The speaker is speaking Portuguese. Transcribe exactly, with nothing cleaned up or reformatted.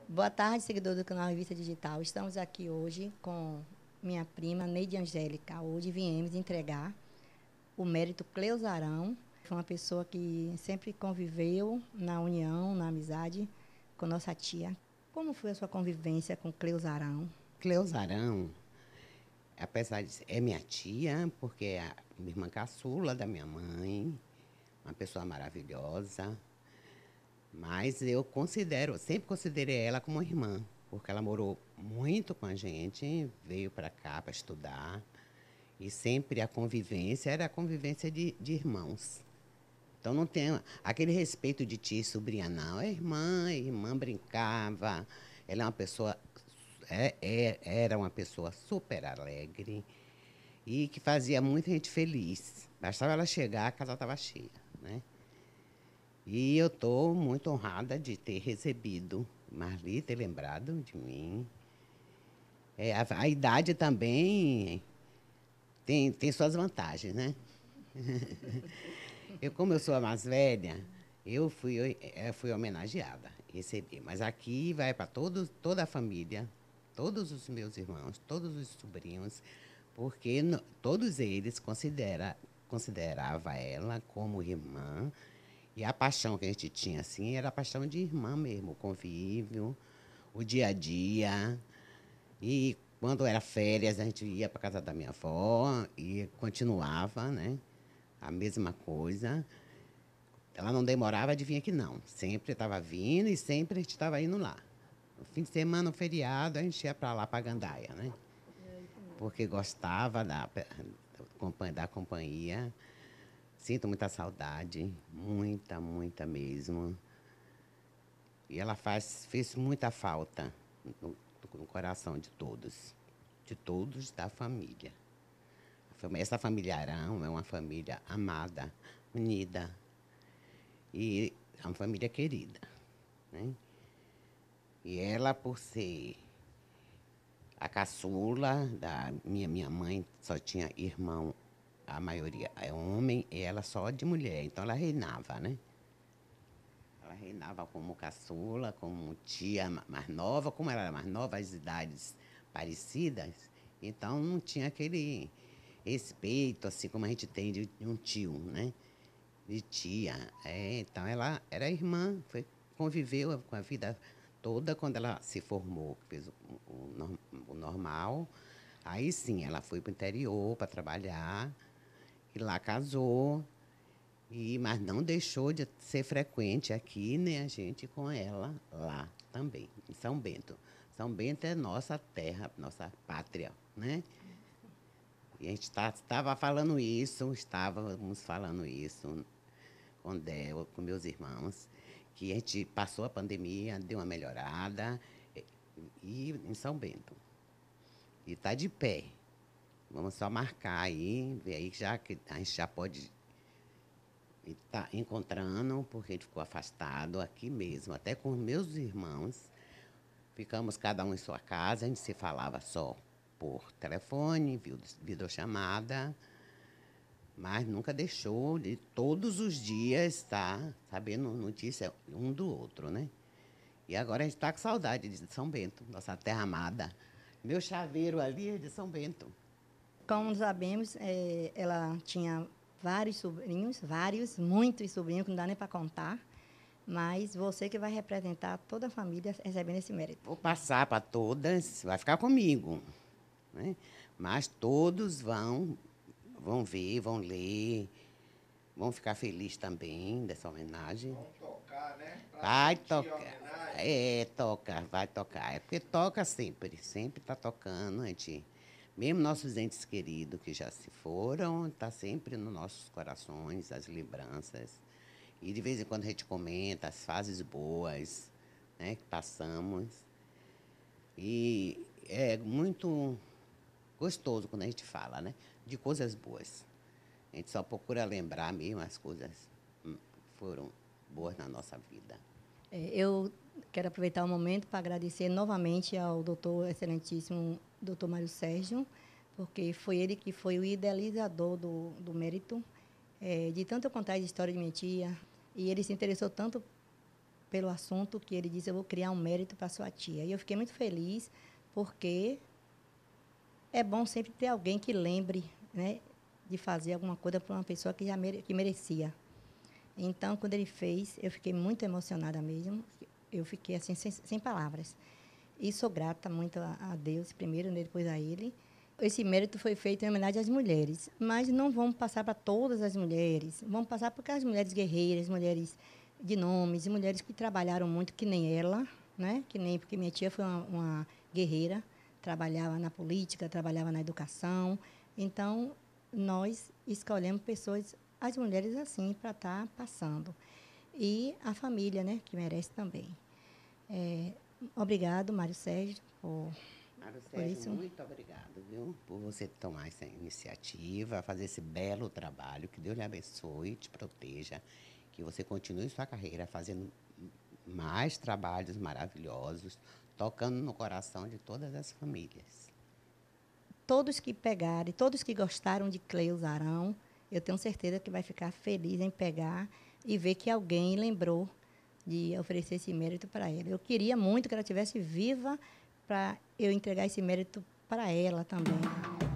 Boa tarde, seguidor do canal Revista Digital. Estamos aqui hoje com minha prima Neide Angélica. Hoje viemos entregar o mérito Cleusarão. Foi uma pessoa que sempre conviveu na união, na amizade com nossa tia. Como foi a sua convivência com Cleusarão? Cleusarão, apesar de ser, é minha tia, porque é a minha irmã caçula da minha mãe, uma pessoa maravilhosa, mas eu considero, sempre considerei ela como irmã, porque ela morou muito com a gente, veio para cá para estudar, e sempre a convivência era a convivência de, de irmãos. Então não tem aquele respeito de tia e sobrinha, não. É irmã, irmã brincava, ela é uma pessoa é, é, era uma pessoa super alegre e que fazia muita gente feliz. Bastava ela chegar, a casa estava cheia, né? E eu estou muito honrada de ter recebido Marli, ter lembrado de mim. É, a, a idade também tem, tem suas vantagens, né? Eu, como eu sou a mais velha, eu fui, eu fui homenageada, recebi. Mas aqui vai para toda a família, todos os meus irmãos, todos os sobrinhos, porque no, todos eles considera, considerava ela como irmã. E a paixão que a gente tinha, assim, era a paixão de irmã mesmo, o convívio, o dia a dia. E quando era férias, a gente ia para casa da minha avó e continuava, né? A mesma coisa. Ela não demorava de vir aqui, não. Sempre estava vindo e sempre a gente estava indo lá. No fim de semana, no feriado, a gente ia para lá, para Gandaia, né? Porque gostava da, da companhia. Sinto muita saudade, muita, muita mesmo. E ela faz, fez muita falta no, no coração de todos, de todos da família. Essa família Arão é uma família amada, unida. E é uma família querida, né? E ela, por ser a caçula da minha, minha mãe, só tinha irmão, a maioria é homem, e ela só de mulher. Então, ela reinava, né? Ela reinava como caçula, como tia mais nova. Como ela era mais nova, as idades parecidas, então não tinha aquele respeito, assim, como a gente tem de um tio, né? De tia. É, então, ela era irmã, foi, conviveu com a vida toda. Quando ela se formou, fez o, o, o normal, aí sim, ela foi para o interior para trabalhar, e lá casou, e, mas não deixou de ser frequente aqui, nem a gente com ela lá também, em São Bento. São Bento é nossa terra, nossa pátria, né? E a gente estava falando isso, estávamos falando isso com Del, com meus irmãos, que a gente passou a pandemia, deu uma melhorada, e em São Bento. E está de pé. Vamos só marcar aí, ver aí já que a gente já pode estar encontrando, porque a gente ficou afastado aqui mesmo, até com meus irmãos. Ficamos cada um em sua casa, a gente se falava só por telefone, videochamada, mas nunca deixou de todos os dias estar sabendo notícia um do outro, né? E agora a gente está com saudade de São Bento, nossa terra amada. Meu chaveiro ali é de São Bento. Como sabemos, é, ela tinha vários sobrinhos, vários, muitos sobrinhos, que não dá nem para contar, mas você que vai representar toda a família recebendo esse mérito. Vou passar para todas, vai ficar comigo, né? Mas todos vão vão ver, vão ler, vão ficar felizes também dessa homenagem. Vão tocar, né? Pra vai tocar. É, toca, vai tocar. É porque toca sempre, sempre está tocando. A gente, mesmo nossos entes queridos que já se foram, está sempre nos nossos corações, as lembranças. E de vez em quando a gente comenta as fases boas, né, que passamos. E é muito gostoso quando a gente fala, né, de coisas boas. A gente só procura lembrar mesmo as coisas que foram boas na nossa vida. É, eu quero aproveitar o momento para agradecer novamente ao doutor excelentíssimo doutor Mário Sérgio, porque foi ele que foi o idealizador do, do mérito. É, de tanto eu contar a história de minha tia, e ele se interessou tanto pelo assunto que ele disse, eu vou criar um mérito para sua tia. E eu fiquei muito feliz, porque é bom sempre ter alguém que lembre, né, de fazer alguma coisa para uma pessoa que já mere, que merecia. Então, quando ele fez, eu fiquei muito emocionada mesmo. Eu fiquei assim, sem, sem palavras. E sou grata muito a, a Deus, primeiro, né, depois a ele. Esse mérito foi feito em homenagem às mulheres, mas não vamos passar para todas as mulheres. Vamos passar para as mulheres guerreiras, mulheres de nomes, mulheres que trabalharam muito, que nem ela, né? Que nem, porque minha tia foi uma, uma guerreira, trabalhava na política, trabalhava na educação. Então, nós escolhemos pessoas, as mulheres assim, para estar passando. E a família, né, que merece também. É, obrigado, Mário Sérgio, por, Mário por Sérgio, isso. muito obrigado, viu? Por você tomar essa iniciativa, fazer esse belo trabalho. Que Deus lhe abençoe, te proteja. Que você continue sua carreira fazendo mais trabalhos maravilhosos, tocando no coração de todas as famílias. Todos que pegarem, todos que gostaram de Cleusa Arão, eu tenho certeza que vai ficar feliz em pegar e ver que alguém lembrou de oferecer esse mérito para ela. Eu queria muito que ela estivesse viva para eu entregar esse mérito para ela também.